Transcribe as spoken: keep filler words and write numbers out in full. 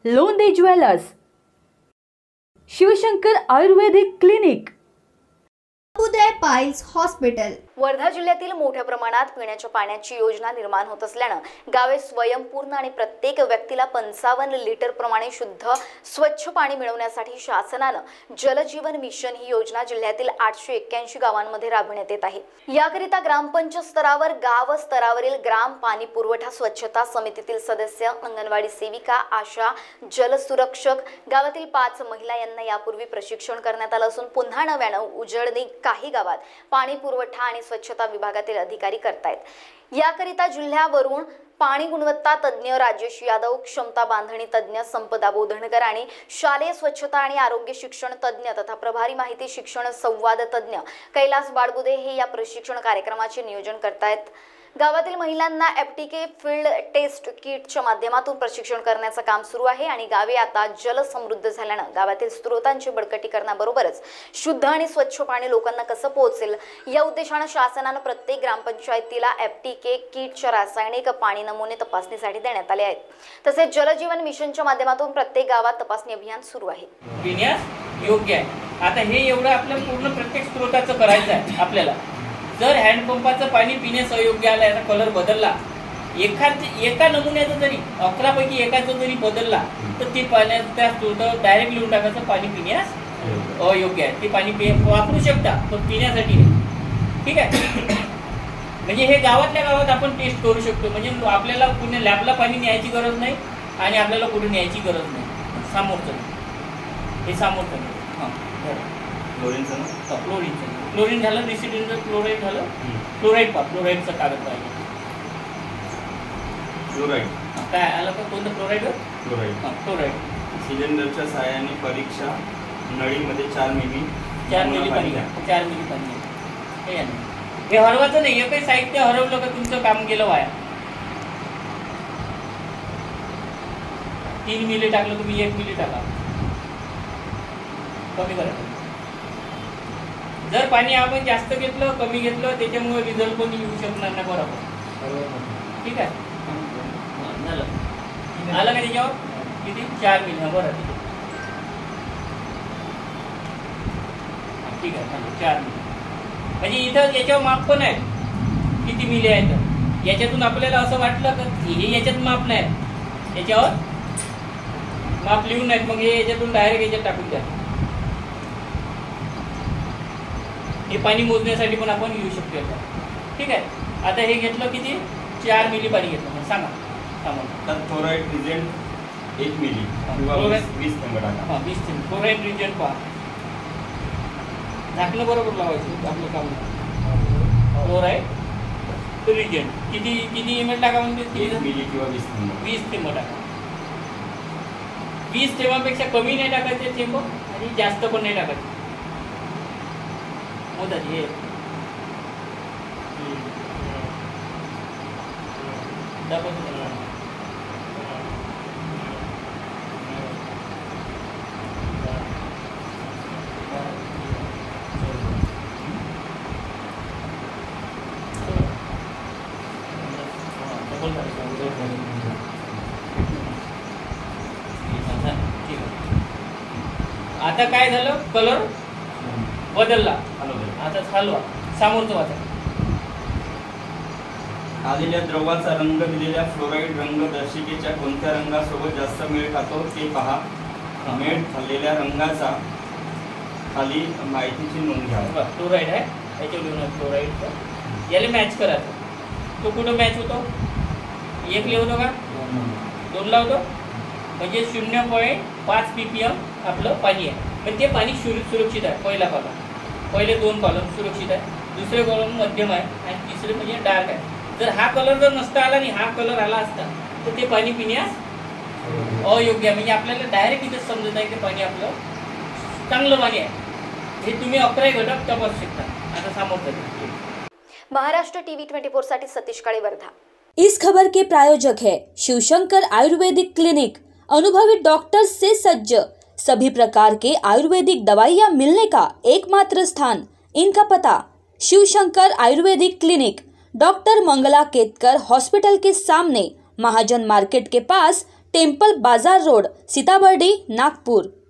लोंदे jewellers, Shivshankar ayurvedic clinic, Uday piles hospital. Wardha जिल्ह्यातील मोठ्या प्रमाणात पिण्याच्या पाण्याची योजना निर्माण होत असल्यानं गावे स्वयंपूर्ण आणि प्रत्येक व्यक्तीला पंचावन्न लिटर प्रमाणे शुद्ध स्वच्छ पाणी मिळवण्यासाठी शासनानं जलजीवन मिशन ही योजना जिल्ह्यातील आठशे एक्क्याऐंशी गावांमध्ये राबवण्यात येत आहे। याकरिता ग्रामपंचायत स्तरावर, गाव स्तरावरील ग्राम पाणी पुरवठा स्वच्छता समितीतील सदस्य, अंगणवाडी सेविका, आशा, जलसुरक्षक, गावातील पाच महिला यांना यापूर्वी प्रशिक्षण करण्यात आलं असून पुन्हा नव्यानं उजळणी काही गावात पाणी पुरवठा आणि स्वच्छता विभागातील अधिकारी करतायत। याकरिता जिल्ह्यावरून पाणी गुणवत्ता तज्ज्ञ राजेश यादव, क्षमता बांधणी तज्ज्ञ संपदा बोधणकर आणि शालेय स्वच्छता आणि आरोग्य शिक्षण तज्ज्ञ तथा प्रभारी माहिती शिक्षण संवाद तज्ज्ञ कैलास बाळगुदे हे या प्रशिक्षण कार्यक्रमाचे नियोजन करतायत। गावातील महिलांना एफटीके फील्ड टेस्ट किटच्या माध्यमातून प्रशिक्षण करण्याचं काम सुरू आहे आणि गावे आता जलसमृद्ध झाल्यानं गावातील स्रोतांची बळकटीकरणाबरोबरच शुद्ध आणि स्वच्छ पाणी लोकांना कसं पोहोचेल या उद्देशानं शासनानं प्रत्येक ग्रामपंचायतीला एफटीके किटच्या रासायनिक पाणी नमुने तपासणीसाठी देण्यात आले आहेत। तसेच जलजीवन मिशनच्या माध्यमातून प्रत्येक गावात तपासणी अभियान सुरू आहे। पिण्यास योग्य आहे। आता हे एवढं आपल्या पूर्ण प्रत्येक स्रोताचं करायचं आहे आपल्याला। जर हँडपंपाचं पाणी पिण्यास अयोग्य आलं, याचा कलर बदलला, एखाद एका नमुन्याचा जरी अकरा पैकी एकाचा जरी बदलला तर ते पाण्यात त्या स्रोतावर डायरेक्ट लिहून टाकायचं पाणी पिण्यास अयोग्य आहे। ते पाणी पि वापरू शकता पण पिण्यासाठी नाही, ठीक आहे। म्हणजे हे गावातल्या गावात आपण टेस्ट करू शकतो। म्हणजे आपल्याला पुणे लॅबला पाणी न्यायची गरज नाही आणि आपल्याला कुठे न्यायची गरज नाही। सामोरचं हे सामोरचं हां क्लोरीनचं ना क्लोरीनचं क्लोरीन झालं, रिसिडिनचं क्लोराईड झालं, क्लोराईड पा क्लोराईडचं कागद पाहिजे। क्लोराईड काय आलं का कोणतं क्लोराईड? क्लोराईड हां क्लोराईड सिलेंडरच्या सहाय्याने परीक्षा नळीमध्ये चार मिली चार मिली पाणी चार मिली पाणी हे आहे। हे हरवायचं नाही, हे काही साहित्य हरवलं का तुमचं काम गेलं वाया। तीन मिली टाकलं तुम्ही एक मिली टाका, कमी करा। जर पाणी आपण जास्त घेतलं कमी घेतलं त्याच्यामुळे रिझल्ट पण येऊ शकणार नाही बरोबर, ठीक आहे। झालं आलं का त्याच्यावर किती चार मिली हा बरं ठीक आहे चार मिली। म्हणजे इथं याच्यावर माप पण आहे किती मिली आहेत। याच्यातून आपल्याला असं वाटलं का हे याच्यात माप नाही, याच्यावर माप लिहून नाहीत, मग हे याच्यातून डायरेक्ट याच्यात टाकून द्या। हे पाणी मोजण्यासाठी पण आपण घेऊ शकतो, ठीक आहे। आता हे घेतलं किती चार मिली पाणी घेतलं, सांगा सांगा क्लोराईड रिजंट एक मिली किंवा वीस थेंब टाका। हां वीस थेंब क्लोराईड रिजंट पहा, झाकणं बरोबर लावायचं आपलं काम। क्लोराईड रिजंट किती किती एम एल टाका म्हणजे एक मिली किंवा वीस थेंब वीस थेंब टाका। वीस थेंबापेक्षा कमी नाही टाकायचे थेंब आणि जास्त पण नाही टाकायचे। मुदत हे आता काय झालं, कलर बदलला, आता हलवा सामोरचं वाचा। आलेल्या द्रवाचा रंग दिलेल्या फ्लोराईड रंगदर्शिकेच्या कोणत्या रंगासोबत जास्त मेळ खातो ते पहा। मेळ खाल्लेल्या रंगाचा खाली माहितीची नोंद घ्या। फ्लोराईड आहे याच्यावर लिहून फ्लोराईडचं, याला मॅच करायचं। तो कुठं मॅच होतो, एक लिहतो का दोन लावतो, म्हणजे शून्य पॉईंट पाच पी पी एम आपलं पाणी आहे। पण ते पाणी सुरक्षित आहे। पहिला कॉलम पहिले दोन कॉलम सुरक्षित आहे, दुसरे कॉलम मध्यम आहे आणि तिसरे म्हणजे डार्क आहे। जर हा कलर जर नसता आला आणि हा कलर आला असता तर ते पाणी पिण्यास अयोग्य आहे। म्हणजे आपल्याला डायरेक्ट इथं समजत आहे की पाणी आपलं चांगलं पाणी आहे। हे तुम्ही अकरा घटक तपासू शकता। आता समोर महाराष्ट्र टीव्ही ट्वेंटी फोर साठी सतीश काळे, वर्धा। इस खबर के प्रायोजक है शिवशंकर आयुर्वेदिक क्लिनिक, अनुभवी डॉक्टर्स से सज्ज, सभी प्रकार के आयुर्वेदिक दवाइयाँ मिलने का एकमात्र स्थान। इनका पता Shivshankar ayurvedic clinic, doctor Mangala Ketkar hospital के सामने, महाजन मार्केट के पास, टेम्पल बाजार रोड, सीताबर्डी, नागपूर।